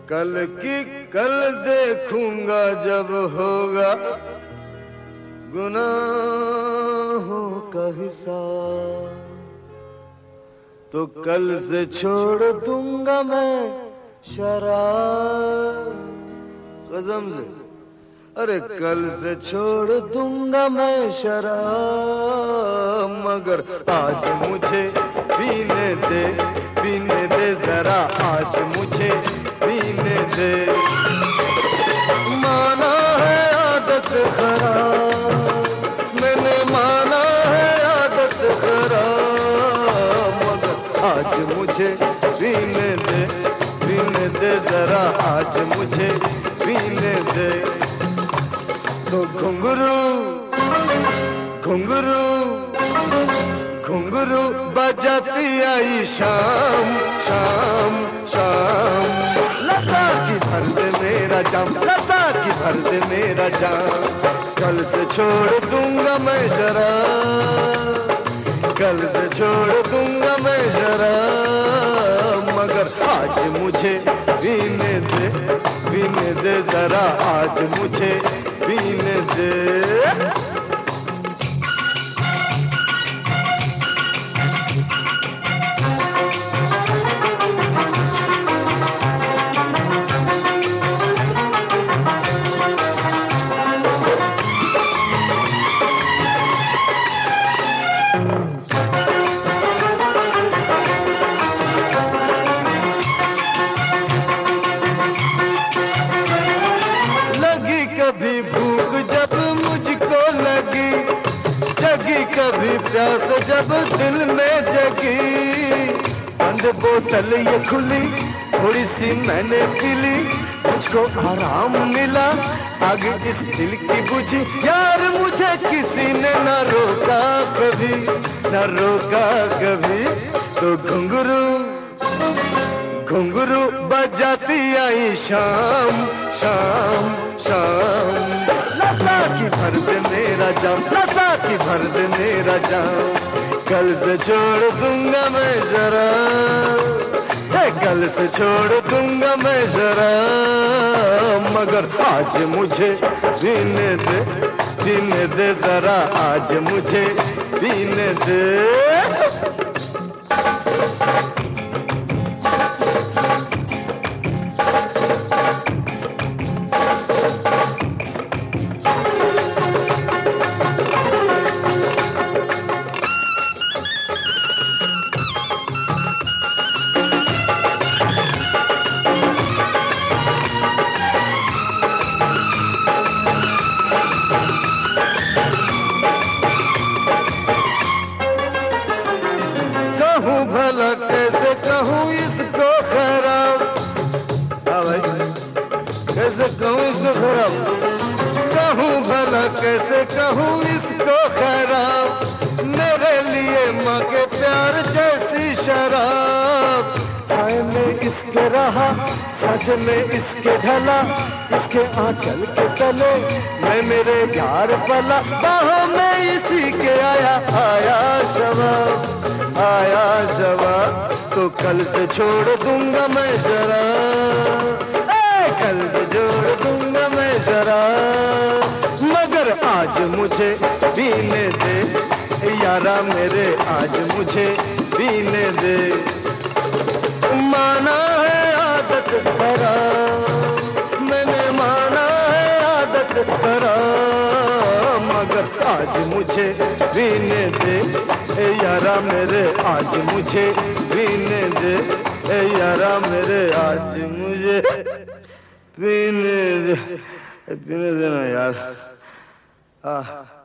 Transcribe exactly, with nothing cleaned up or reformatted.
कल की कल देखूंगा जब होगा गुनाहों का हिसाब, तो कल से छोड़ दूंगा मैं शराब कसम से। अरे कल से छोड़ दूंगा मैं शराब, मगर आज मुझे पीने दे, पीने दे जरा आज मुझे पीने दे। माना है आदत खराब, मैंने माना है आदत खराब, मगर आज मुझे पीने दे, पीने दे जरा आज मुझे पीने दे। तो घुंघरू घुंघरू घुंघरू बजाती आई शाम शाम शाम, लता की भर दे मेरा जाम, लता की भर दे मेरा जाम। कल से छोड़ दूंगा मैं शराब, कल से छोड़ दूंगा मैं शराब, मगर आज मुझे पीने दे, पीने दे जरा आज मुझे पीने दे। कभी भूख जब मुझको लगी, जगी कभी प्यास जब दिल में जगी, बंद बोतल ये खुली थोड़ी सी मैंने पी ली, मुझको आराम मिला आग इस दिल की बुझी। यार मुझे किसी ने न रोका कभी, न रोका कभी। तो घुंघरू घुंघरू बजाती आई शाम शाम शाम, लता की भर दे मेरा जाम, लता की भर दे मेरा जाम। कल से छोड़ दूंगा मैं जरा, कल से छोड़ दूंगा मैं जरा, मगर आज मुझे पीने दे, पीने दे जरा आज मुझे पीने दे। भला कैसे कहूँ इसको खराब, हाँ भाई कैसे कहूँ इसको खराब, कहूँ भला कैसे कहूँ इसको खराब। मेरे लिए माँ के प्यार जैसी शराब, साए में इसके रहा सच में इसके ढला, इसके आंचल के तले मैं मेरे प्यार पला, बाहों में इसी के आया आया शबाब, आया शबाब। तो कल से छोड़ दूंगा मैं शराब, कल से छोड़ दूंगा मैं शराब, मगर आज मुझे पीने दे यारा मेरे आज मुझे पीने दे। माना है आदत खराब, मैंने माना है आदत खराब, मगर आज मुझे पीने दे यारा मेरे आज मुझे पीने दे, यारा मेरे आज मुझे पीने दे, पीने देना यार। हाँ